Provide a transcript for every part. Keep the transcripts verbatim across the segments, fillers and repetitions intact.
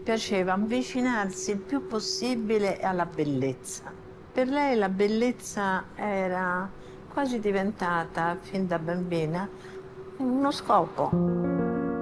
piaceva avvicinarsi il più possibile alla bellezza. Per lei la bellezza era quasi diventata, fin da bambina, uno scopo.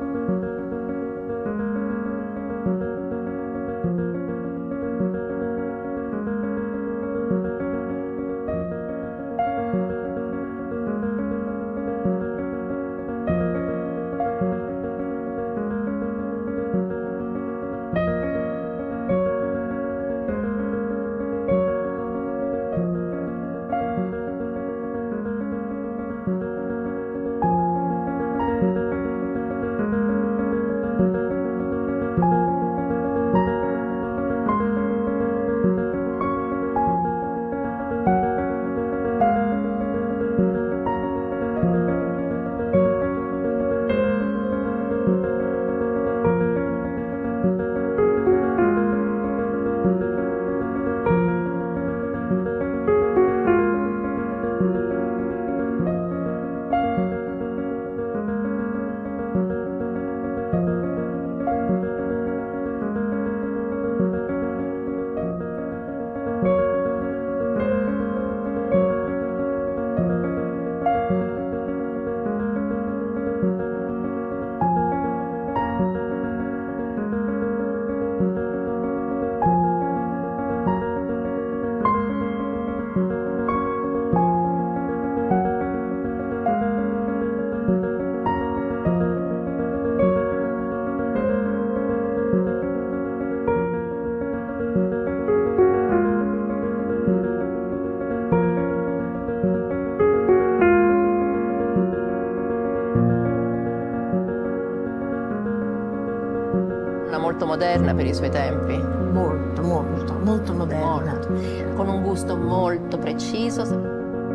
Molto moderna per i suoi tempi. Molto, molto, molto moderna. Molto. Con un gusto molto preciso.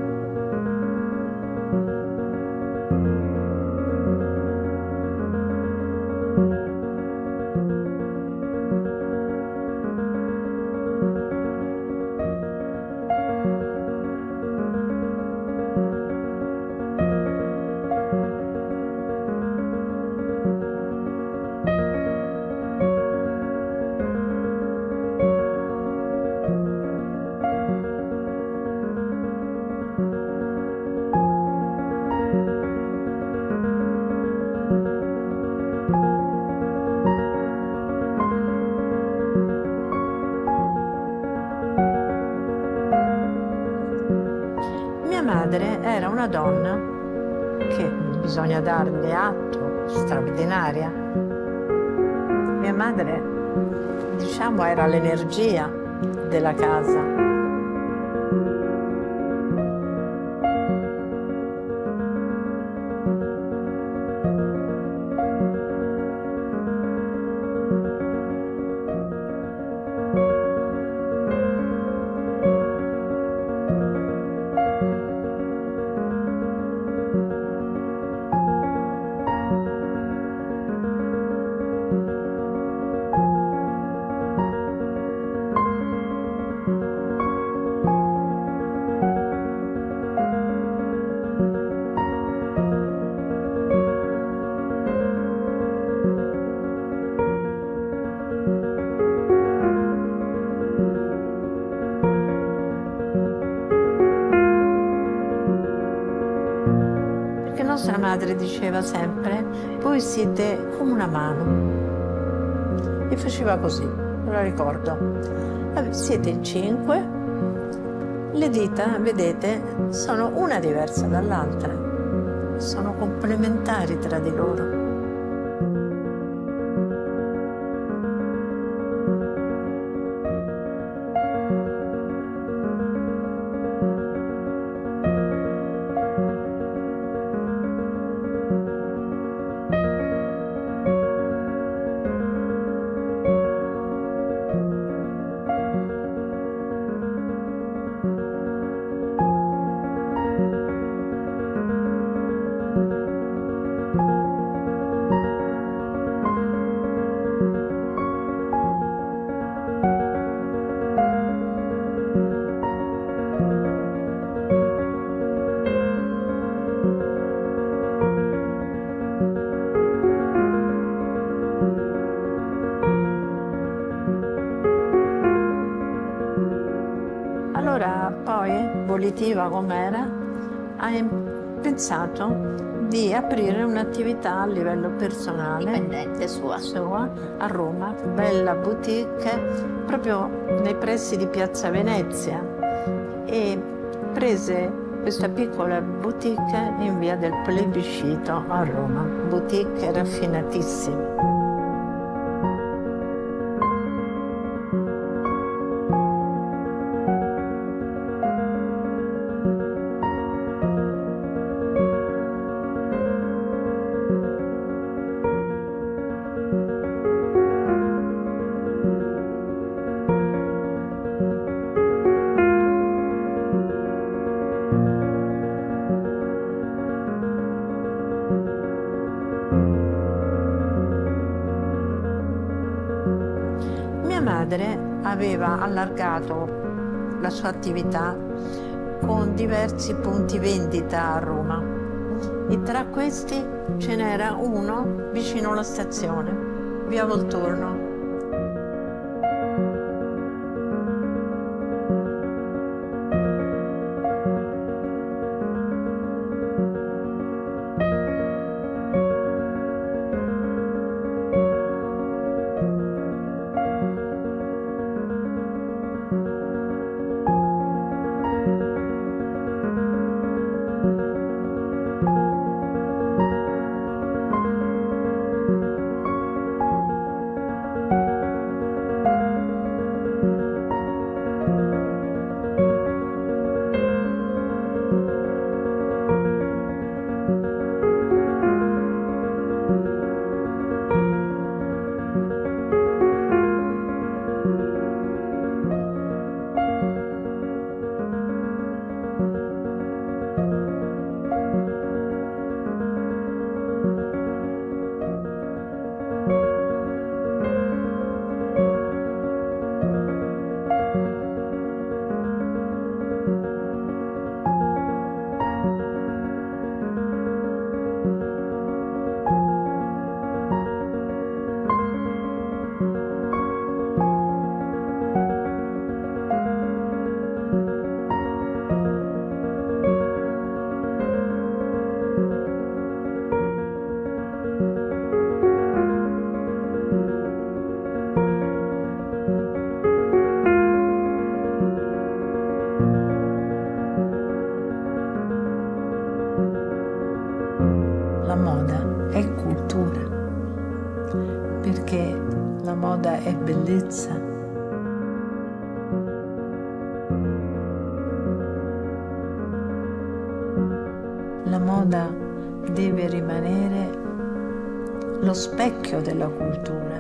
Madre era una donna che bisogna darle atto, straordinaria. Mia madre, diciamo, era l'energia della casa. Nostra madre diceva sempre: voi siete come una mano, e faceva così, me lo ricordo. Siete in cinque, le dita, vedete, sono una diversa dall'altra, sono complementari tra di loro. volitiva com'era, ha pensato di aprire un'attività a livello personale, Dipendente sua. sua, a Roma, bella boutique, proprio nei pressi di Piazza Venezia, e prese questa piccola boutique in via del Plebiscito a Roma, boutique raffinatissima. Mia madre aveva allargato la sua attività con diversi punti vendita a Roma e tra questi ce n'era uno vicino alla stazione, via Volturno. La moda è cultura, perché la moda è bellezza. La moda deve rimanere lo specchio della cultura.